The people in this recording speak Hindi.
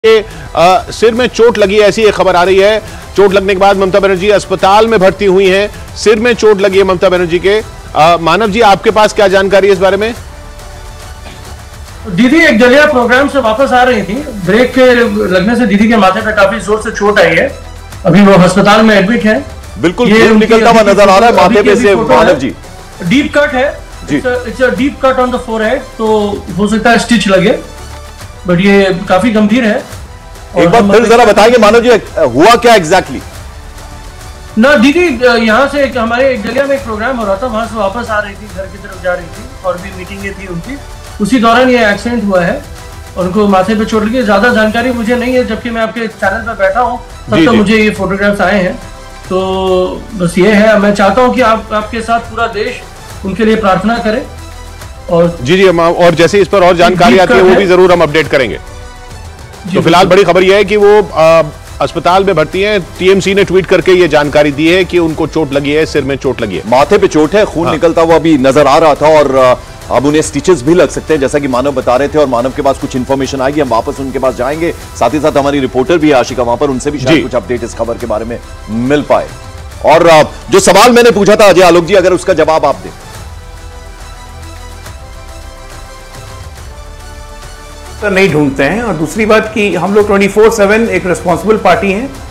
सिर में चोट लगी है, ऐसी एक खबर आ रही है। चोट लगने के बाद ममता बनर्जी अस्पताल में भर्ती हुई हैं। सिर में चोट लगी है ममता बनर्जी के। मानव जी, आपके पास क्या जानकारी है इस बारे में? दीदी एक जलिया प्रोग्राम से वापस आ रही थी। ब्रेक के लगने से दीदी के माथे पे काफी जोर से चोट आई है। अभी वो अस्पताल में एडमिट है। बिल्कुल खून निकलता हुआ नजर आ रहा है माथे पे से। मानव जी, डीप कट है, it's a deep cut on the forehead, तो हो सकता है स्टिच लगे, बट ये काफी गंभीर है। एक बार फिर जरा बताएंगे मानव जी, हुआ क्या एग्जैक्टली? ना दीदी, यहाँ से हमारे एक जगह में एक प्रोग्राम हो रहा था, वहां से वापस आ रही थी, घर की तरफ जा रही थी और भी मीटिंगें थी उनकी। उसी दौरान ये एक्सीडेंट हुआ है और उनको माथे पे चोट लगी। ज्यादा जानकारी मुझे नहीं है, जबकि मैं आपके चैनल पर बैठा हूँ तब तक मुझे ये फोटोग्राफ्स आए हैं। तो बस ये है, मैं चाहता हूँ कि आपके साथ पूरा देश उनके लिए प्रार्थना करे। और जी, और जैसे इस पर और जानकारी आती है वो भी जरूर हम अपडेट करेंगे। तो फिलहाल बड़ी खबर यह है कि वो अस्पताल में भर्ती हैं। टीएमसी ने ट्वीट करके ये जानकारी दी है कि उनको चोट लगी है, सिर में चोट लगी है, माथे पे चोट है, खून निकलता हुआ भी नजर आ रहा था और अब उन्हें स्टिचेस भी लग सकते हैं, जैसा कि मानव बता रहे थे। और मानव के पास कुछ इंफॉर्मेशन आएगी, हम वापस उनके पास जाएंगे। साथ ही साथ हमारी रिपोर्टर भी है आशिका वहां पर, उनसे भी शायद कुछ अपडेट इस खबर के बारे में मिल पाए। और जो सवाल मैंने पूछा था अजय आलोक जी, अगर उसका जवाब आप दें। नहीं ढूंढते हैं। और दूसरी बात कि हम लोग 24/7 एक रिस्पॉन्सिबल पार्टी हैं।